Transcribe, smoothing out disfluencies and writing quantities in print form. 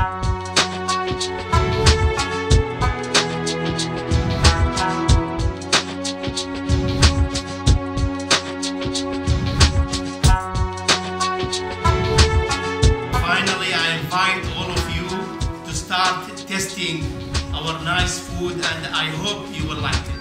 Finally, I invite all of you to start testing our nice food, and I hope you will like it.